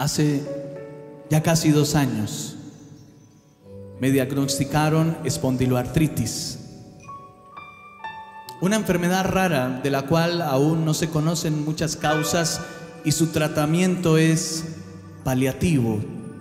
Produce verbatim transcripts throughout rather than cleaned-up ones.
Hace ya casi dos años me diagnosticaron espondiloartritis, una enfermedad rara de la cual aún no se conocen muchas causas y su tratamiento es paliativo.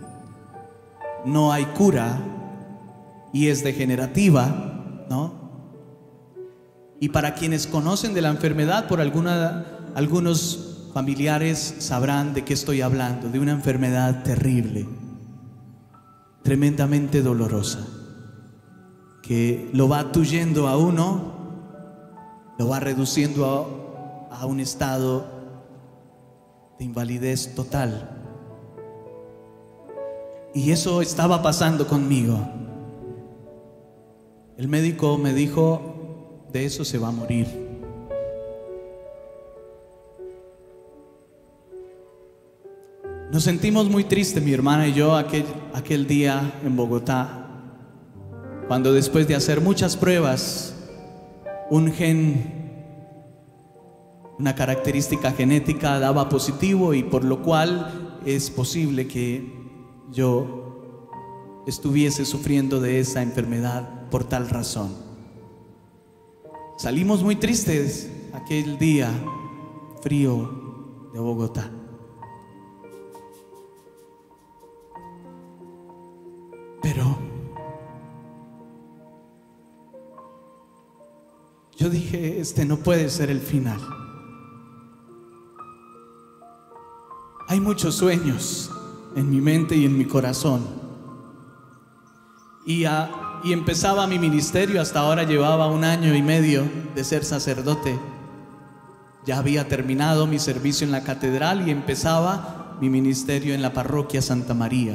No hay cura y es degenerativa, ¿no? Y para quienes conocen de la enfermedad, por alguna, algunos familiares sabrán de qué estoy hablando, de una enfermedad terrible, tremendamente dolorosa, que lo va atuyendo a uno, lo va reduciendo a, a un estado de invalidez total. Y eso estaba pasando conmigo. El médico me dijo, de eso se va a morir. Nos sentimos muy tristes, mi hermana y yo, aquel, aquel día en Bogotá, cuando después de hacer muchas pruebas, un gen, una característica genética daba positivo, y por lo cual es posible que yo estuviese sufriendo de esa enfermedad por tal razón. Salimos muy tristes aquel día frío de Bogotá. Pero yo dije, este no puede ser el final. Hay muchos sueños en mi mente y en mi corazón. Y, a, y empezaba mi ministerio. Hasta ahora llevaba un año y medio de ser sacerdote. Ya había terminado mi servicio en la catedral y empezaba mi ministerio en la parroquia Santa María.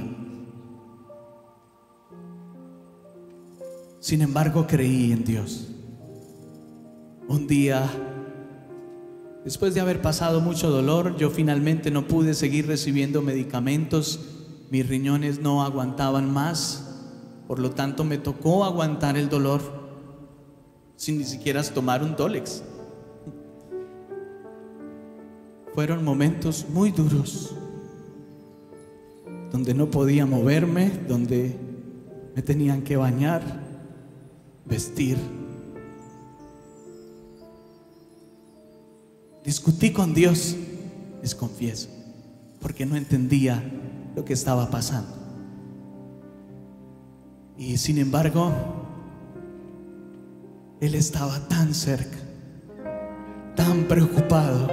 Sin embargo, creí en Dios. Un día, después de haber pasado mucho dolor, yo finalmente no pude seguir recibiendo medicamentos. Mis riñones no aguantaban más, por lo tanto me tocó aguantar el dolor sin ni siquiera tomar un Dolex. Fueron momentos muy duros, donde no podía moverme, donde me tenían que bañar, vestir. Discutí con Dios, les confieso, porque no entendía lo que estaba pasando. Y sin embargo, Él estaba tan cerca, tan preocupado.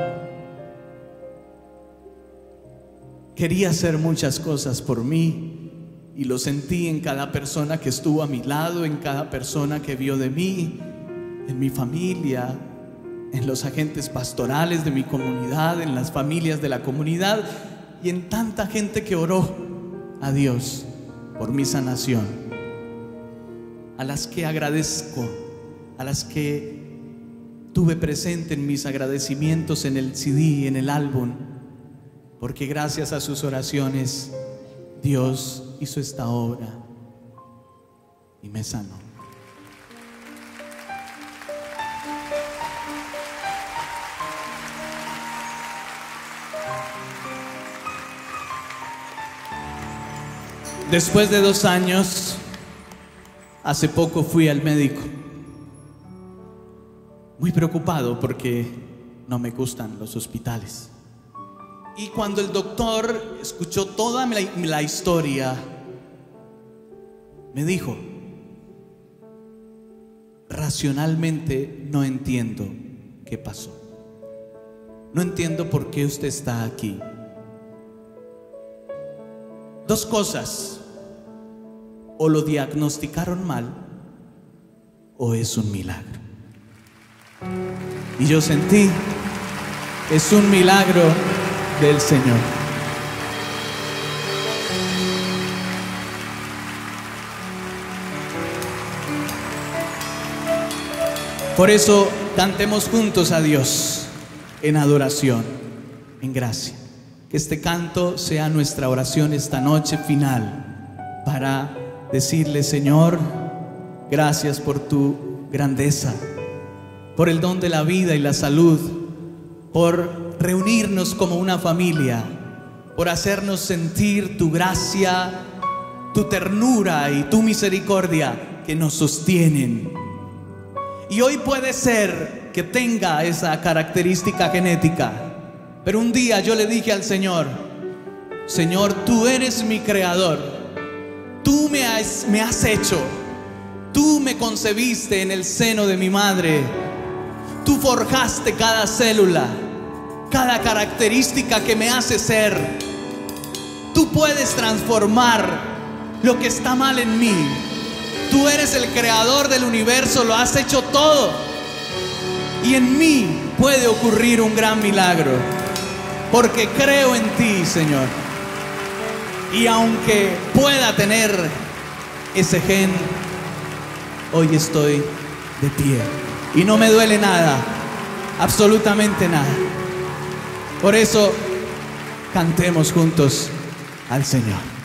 Quería hacer muchas cosas por mí, y lo sentí en cada persona que estuvo a mi lado, en cada persona que vio de mí, en mi familia, en los agentes pastorales de mi comunidad, en las familias de la comunidad, y en tanta gente que oró a Dios por mi sanación, a las que agradezco, a las que tuve presente en mis agradecimientos en el C D, en el álbum, porque gracias a sus oraciones Dios hizo esta obra y me sanó. Después de dos años, hace poco fui al médico, muy preocupado porque no me gustan los hospitales. Y cuando el doctor escuchó toda la, la historia, me dijo, racionalmente no entiendo qué pasó. No entiendo por qué usted está aquí. Dos cosas: o lo diagnosticaron mal o es un milagro. Y yo sentí, es un milagro del Señor. Por eso cantemos juntos a Dios en adoración, en gracia. Que este canto sea nuestra oración esta noche final, para decirle: Señor, gracias por tu grandeza, por el don de la vida y la salud, por reunirnos como una familia por hacernos sentir tu gracia, tu ternura y tu misericordia que nos sostienen. Y hoy puede ser que tenga esa característica genética, pero un día yo le dije al Señor: Señor, tú eres mi creador, tú me has, me has hecho, tú me concebiste en el seno de mi madre, tú forjaste cada célula, cada característica que me hace ser. Tú puedes transformar lo que está mal en mí. Tú eres el creador del universo, lo has hecho todo. Y en mí puede ocurrir un gran milagro, porque creo en ti, Señor. Y aunque pueda tener ese gen, hoy estoy de pie y no me duele nada, absolutamente nada. Por eso cantemos juntos al Señor.